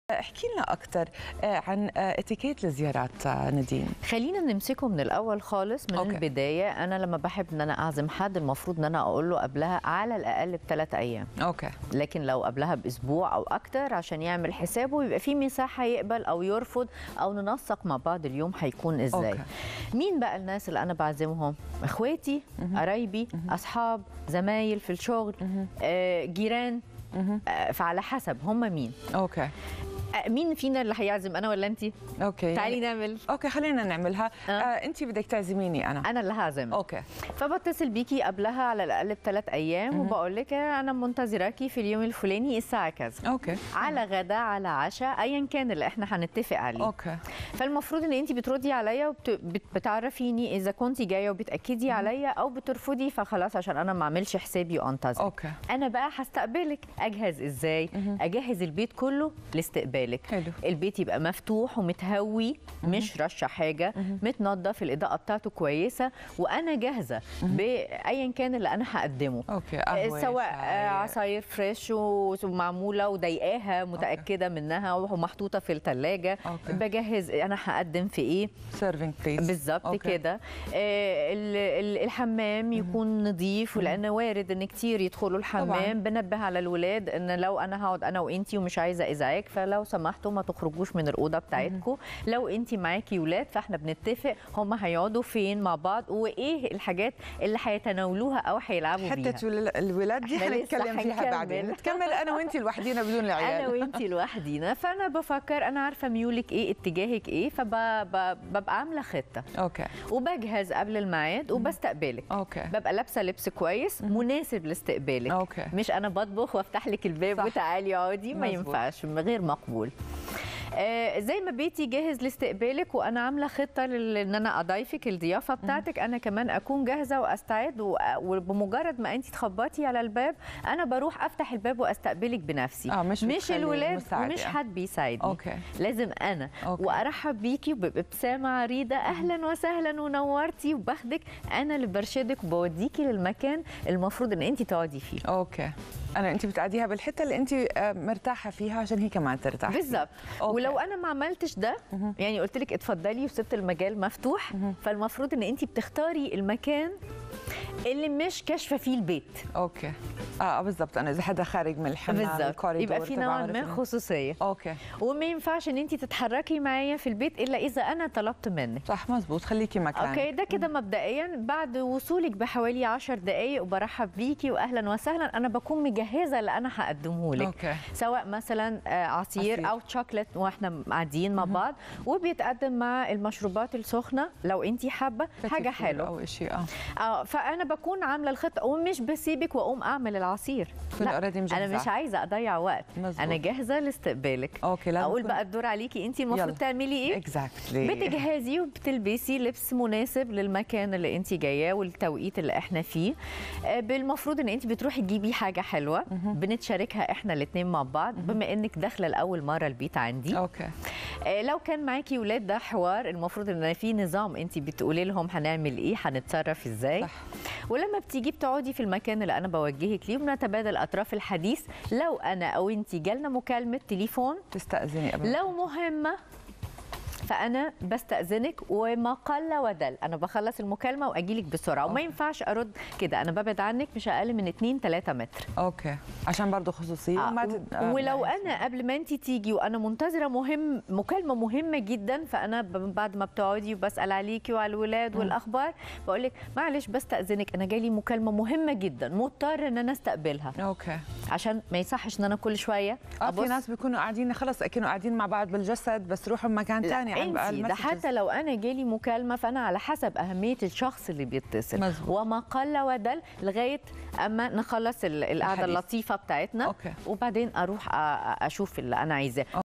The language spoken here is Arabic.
احكي لنا أكثر عن اتيكيت الزيارات نادين. خلينا نمسكه من الاول خالص من أوكي. البدايه. انا لما بحب ان انا اعزم حد المفروض ان انا اقول له قبلها على الاقل ب3 ايام. اوكي. لكن لو قبلها باسبوع او اكتر عشان يعمل حسابه يبقى في مساحه يقبل او يرفض او ننسق مع بعض اليوم هيكون ازاي. أوكي. مين بقى الناس اللي انا بعزمهم؟ اخواتي، قرايبي، اصحاب، زمايل في الشغل، جيران. فعلى حسب هم مين. اوكي. مين فينا اللي هيعزم، انا ولا انت؟ اوكي. تعالي نعمل. اوكي خلينا نعملها. انت بدك تعزميني انا اللي هعزم. اوكي. فبتصل بيكي قبلها على الاقل ب3 ايام وبقول لك انا منتظراكي في اليوم الفلاني الساعه كذا. اوكي. على غدا على عشاء ايا كان اللي احنا هنتفق عليه. اوكي. فالمفروض ان انت بتردي عليا وبتعرفيني اذا كنتي جايه وبتاكدي عليا او بترفضي، فخلاص عشان انا ما اعملش حسابي وانتظر. اوكي. انا بقى هستقبلك. اجهز ازاي؟ اجهز البيت كله لاستقبالك. حلو. البيت يبقى مفتوح ومتهوي، مش رشه حاجه، متنظف، الاضاءه بتاعته كويسه، وانا جاهزه بايا كان اللي انا هقدمه. اوكي. قهوة، سواء شاي. عصاير فريش ومعموله وضايقاها متاكده منها ومحطوطه في الثلاجه. بجهز انا هقدم في ايه. سيرفينج بليس. بالظبط كده. الحمام يكون نظيف، ولان وارد ان كتير يدخلوا الحمام. بنبه على الولاد ان لو انا هقعد انا وانتي ومش عايزه ازعاج فلو سمحتوا ما تخرجوش من الاوضه بتاعتكم. لو انتي معاكي ولاد فاحنا بنتفق هم هيقعدوا فين مع بعض وايه الحاجات اللي هيتناولوها او هيلعبوا بيها. حتى الولاد دي هنتكلم فيها بعدين. نتكمل انا وانتي لوحدينا بدون العيال. انا وانتي لوحدينا. فانا بفكر انا عارفه ميولك ايه، اتجاهك ايه، فببقى عامله خطه. اوكي. وبجهز قبل الميعاد وبستقبلك. اوكي. ببقى لابسه لبس كويس مناسب لاستقبالك. اوكي. مش انا بطبخ وافتح لك الباب صح. وتعالي اقعدي، ما مزبوط. ينفعش، غير مقبول. زي ما بيتي جاهز لاستقبالك وانا عامله خطه ان انا اضيفك الضيافه بتاعتك، انا كمان اكون جاهزه واستعد وبمجرد ما انت تخبطي على الباب انا بروح افتح الباب واستقبلك بنفسي. مش الولاد ومش حد بيساعدني. اوكي. لازم انا. أوكي. وارحب بيكي بابتسامه عريضه، اهلا وسهلا ونورتي، وباخدك انا اللي برشدك وبوديكي للمكان المفروض ان انت تقعدي فيه. اوكي. انت بتقعديها بالحته اللي انت مرتاحه فيها عشان هي كمان ترتاح. بالظبط. ولو انا ما عملتش ده يعني قلت لك اتفضلي وسبت المجال مفتوح، فالمفروض ان انت بتختاري المكان اللي مش كاشفه فيه البيت. اوكي. بالظبط. انا اذا حدا خارج من الحمام الكوريدور يبقى في نوع ما خصوصيه. اوكي. وما ينفعش ان انت تتحركي معايا في البيت الا اذا انا طلبت منك. صح مزبوط. خليكي مكانك. اوكي. ده كده مبدئيا. بعد وصولك بحوالي 10 دقائق وبرحب بيكي واهلا وسهلا، انا بكون مجهزه اللي انا هقدمه لك. اوكي. سواء مثلا عصير او شوكليت واحنا قاعدين مع بعض، وبيتقدم مع المشروبات السخنه لو انت حابه حاجه حلوه او شيء. فانا بكون عامله الخطه ومش بسيبك واقوم اعمل العصير. لا، انا مش عايزه اضيع وقت. مزبوط. انا جاهزه لاستقبالك. اوكي. اقول بقى الدور عليكي، انت المفروض تعملي ايه. اكزاكتلي. بتجهزي وبتلبسي لبس مناسب للمكان اللي انت جايه والتوقيت اللي احنا فيه. بالمفروض ان انت بتروحي تجيبي حاجه حلوه بنتشاركها احنا الاثنين مع بعض بما انك داخله لاول مره البيت عندي. اوكي. لو كان معاكي ولاد ده حوار، المفروض ان في نظام انت بتقولي لهم هنعمل ايه، هنتصرف ازاي. صح. ولما بتيجي بتقعدي في المكان اللي انا بوجهك ليه وبنتبادل اطراف الحديث. لو انا او انت جالنا مكالمه تليفون تستأذني قبل. لو مهمه فانا بستأذنك وما قل ودل، انا بخلص المكالمه واجيلك بسرعه. وما ينفعش ارد كده، انا ببعد عنك مش اقل من 2-3 متر. اوكي. عشان برضه خصوصيه. ولو انا قبل ما انت تيجي وانا منتظره مكالمه مهمه جدا، فانا بعد ما بتقعدي وبسال عليكي وعلى الولاد والاخبار بقول لك معلش بستأذنك انا جالي مكالمه مهمه جدا مضطر ان انا استقبلها. اوكي. عشان ما يصحش ان انا كل شويه في ناس بيكونوا قاعدين خلص كانوا قاعدين مع بعض بالجسد بس روحوا بمكان ثاني. ده حتى لو انا جالي مكالمه فانا على حسب اهميه الشخص اللي بيتصل. مزبوط. وما قل ودل لغايه اما نخلص القعده اللطيفه بتاعتنا. أوكي. وبعدين اروح اشوف اللي انا عايزاه.